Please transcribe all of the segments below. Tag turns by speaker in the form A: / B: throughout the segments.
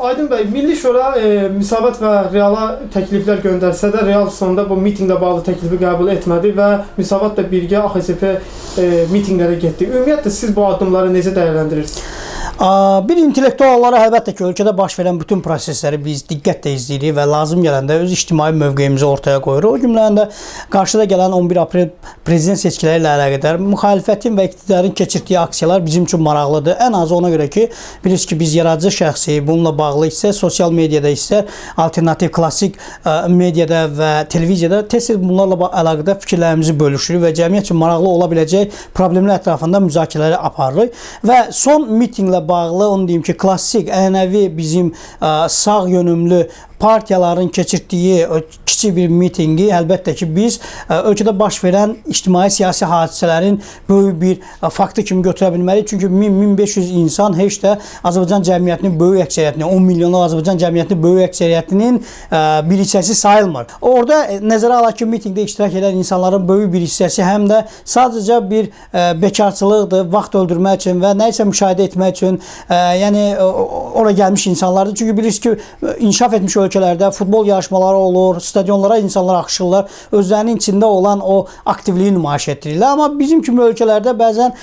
A: Aydın bəy, Milli Şura Müsavat və Reala təkliflər göndərsə də, Real sonunda bu mitinqlə bağlı təklifi qəbul etmədi və Müsavat da birgə AXSP mitinqlərə getdi. Ümumiyyətlə, siz bu addımları necə dəyərləndirirsiniz?
B: Bir intellektual olaraq əlbəttə ki, ölkədə baş verən bütün prosesləri biz diqqətlə izləyirik və lazım gələndə öz ictimai mövqeyimizi ortaya qoyuruq. O cümlədən də qarşıda gələn 11 aprel prezident seçkiləri ilə əlaqədar müxalifətin və iqtidarın keçirdiyi aksiyalar bizim üçün maraqlıdır. Ən azı ona görə ki, bilirsiniz ki, biz yaradıcı şəxsi bununla bağlı isə sosial mediada, isə alternativ klassik mediada və televiziyada tez-tez bunlarla əlaqədar fikirlərimizi bölüşürük və cəmiyyət üçün maraqlı ola biləcək problemlər ətrafında müzakirələri aparırıq və son mitinqlə bağlı onu deyim ki, klassik, ənənəvi bizim sağ yönümlü partiyaların keçirdiyi kiçik bir mitinqi əlbəttə ki, biz ölkədə baş verən ictimai siyasi hadisələrin böyük bir faktı kimi götürə bilməliyik. Çünki 1000-1500 insan heç də Azərbaycan cəmiyyətinin böyük əksəriyyətinin, 10 milyonluq Azərbaycan cəmiyyətinin böyük əksəriyyətinin bir hissəsi sayılmır. Orada nəzərə alaq ki, mitinqdə iştirak edən insanların böyük bir hissəsi həm də sadəcə bir bekarçılıqdır, vaxt öldürmək üçün və nə isə müşahidə etmək üçün, yəni ora gəlmiş insanlardır. Çünki bilirsiniz ki, inkişaf etmiş ölkələrdə futbol yarışmaları olur, stadionlara insanlar axışırlar, özlərinin içində olan o aktivliyi nümayiş etdirirlər. Amma bizim kimi ölkələrdə bəzən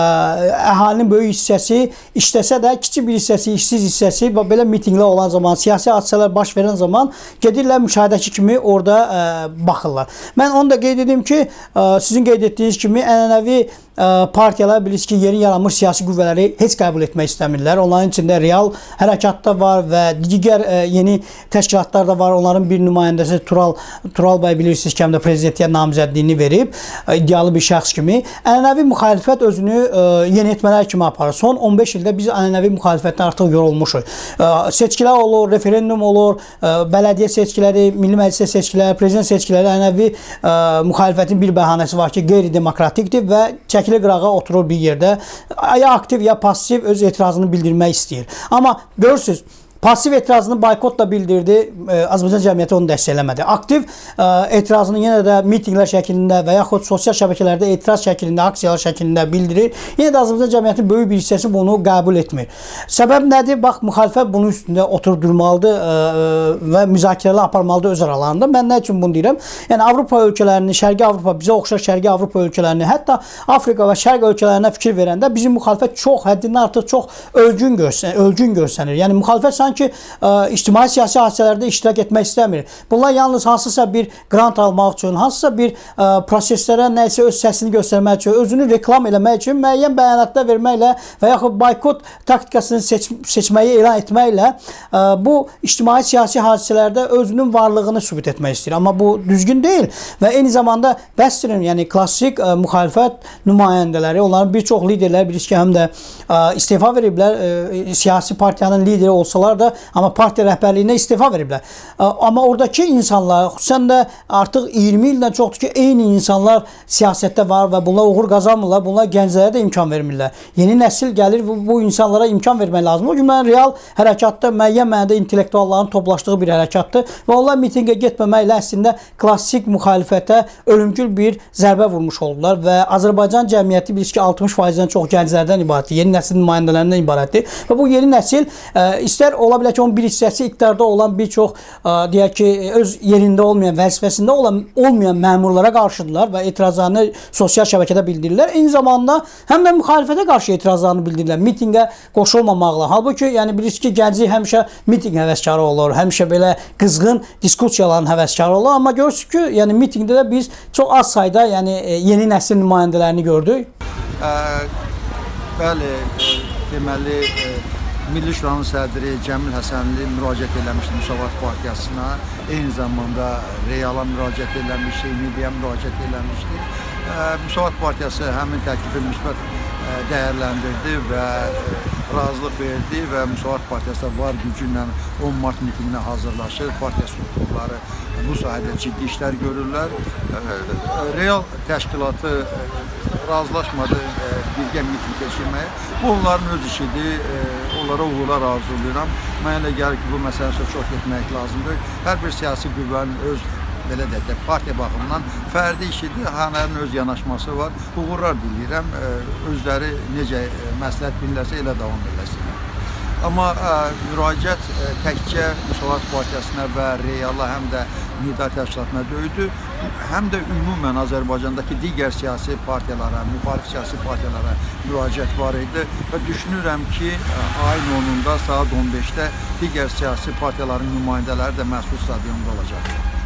B: əhalinin böyük hissəsi işləsə də, kiçik bir hissəsi, işsiz hissəsi belə mitinqlər olan zaman, siyasi hadisələr baş verən zaman gedirlər müşahidəçi kimi orada baxırlar. Mən onu da qeyd edim ki, sizin qeyd etdiyiniz kimi ənənəvi partiyalar bilirsiniz ki, yeni yaranmış siyasi qüvvələri heç qəbul etmək istəmirlər. Onların içində Real hərəkat da var və digər yeni təşkilatlar da var. Onların bir nümayəndəsi Tural bəy bilirsiniz ki, həm də prezidentliyə namizədliyini verib, iddialı bir şəxs kimi. Ənənəvi müxalifət özünü yeni etmələr kimi aparır. Son 15 ildə biz ənənəvi müxalifətdən artıq yorulmuşuq. Seçkilər olur, referendum olur, bələdiyyə seçkiləri, milli məclisə seçkiləri, prezident seçkiləri, ənənəvi müxalifətin bir bəhanəsi var ki, qeyri-demokratikdir və çəkili qırağa oturur bir yerdə, ya aktiv ya pasiv öz etirazını bildirmək istəyir. Amma görürsünüz, pasiv etirazını boykotla bildirdi, Azərbaycan cəmiyyəti onu dəstəkləmədi. Aktiv etirazını yenə də mitinqlər şəklində və yaxud sosial şəbəkələrdə etiraz şəklində, aksiyalar şəklində bildirir. Yenə də Azərbaycan cəmiyyətinin böyük bir hissəsi bunu qəbul etmir. Səbəb nədir? Bax, müxalifət bunun üstündə oturdurmalıdır və müzakirələr aparmalıdır öz aralarında. Mən nə üçün bunu deyirəm? Yəni, Avropa ölkələrini, Şərqi Avropa, bizə oxşar Şərqi Avropa ölkələrini, hətta Afrika və Şərq ölkələrinə fikir verəndə bizim müxalifət çox, həddindən artıq çox ölgün görsənir. Yəni, müxalifət sanki ictimai siyasi hadisələrdə iştirak etmək istəmir. Bunlar yalnız hansısa bir grant almaq üçün, hansısa bir proseslərə nəsə öz səsini göstərmək üçün, özünü reklam eləmək üçün müəyyən bəyanatlar verməklə və yaxud boykot taktikasını seçməyi elan etməklə bu ictimai siyasi hadisələrdə özünün varlığını sübut etmək istəyir. Amma bu düzgün deyil və eyni zamanda bəsdirin, yəni klassik müxalifət nümayəndələri, onların bir çox liderləri bilirsiniz ki, həm də istefa veriblər, siyasi partiyanın lideri olsalar da, amma partiya rəhbərliyinə istefa veriblər. Amma oradakı insanlar, xüsusən də artıq 20 ildən çoxdur ki, eyni insanlar siyasətdə var və bunlar uğur qazanmırlar, bunlar gənclərə də imkan vermirlər. Yeni nəsil gəlir, bu insanlara imkan vermək lazım. O cümlədən real hərəkatda müəyyən mənada intellektualların toplaşdığı bir hərəkatdır və onlar mitinqə getməməklə əslində klassik müxalifətə ölümcül bir zərbə vurmuş oldular və Azərbaycan cəmiyyəti bilirsiniz ki, 60%-dən çox gənclərdən ibarətdir, yeni nəsil nümayəndələrindən ibarətdir və bu yeni nəsil istər ola bilər ki, onun bir hissəsi iqtidarda olan bir çox, deyək ki, öz yerində olmayan, vəzifəsində olmayan məmurlara qarşıdırlar və etirazlarını sosial şəbəkədə bildirirlər. Eyni zamanda həm də müxalifətə qarşı etirazlarını bildirirlər, mitinqə qoşulmamaqla. Halbuki, yəni bilirsiniz ki, gənci həmişə mitinq həvəskarı olur, həmişə belə qızğın diskussiyaların həvəskarı olur. Amma görürsünüz ki, yəni mitinqdə də biz çox az sayda, yəni yeni nəsil nümayəndələrini gördük.
C: Bəli, deməli, Milli Şuranın sədri Cəmil Həsənli müraciət eləmişdi Müsavat Partiyasına, eyni zamanda Reala müraciət eləmişdi, Milliyə müraciət eləmişdi. Müsavat Partiyası həmin təklifi müsbət dəyərləndirdi və razılıq verdi və Müsavat Partiyası da var gücü ilə 10 mart mitinginə hazırlaşır. Partiya strukturları bu sahədə ciddi işlər görürlər. Real təşkilatı razılaşmadı birgə miting keçirməyə. Bu onların öz işidir, onlara uğurlar arzulayıram. Mənə elə gəlir ki, bu məsələsi çox etmək lazımdır. Hər bir siyasi qüvvənin öz belə deyək ki, partiya baxımından fərdi işidir, hanərin öz yanaşması var. Uğurlar diləyirəm, özləri necə məsləhət bilirlərsə elə davam eləsinlər. Amma müraciət təkcə Müsavat Partiyasına və Reala həm də Nida təşkilatına deyildi, həm də ümumən Azərbaycandakı digər siyasi partiyalara, müxalif siyasi partiyalara müraciət var idi və düşünürəm ki, ayın 10-da saat 15-də digər siyasi partiyaların nümayəndələri də məsul stadionda olacaq.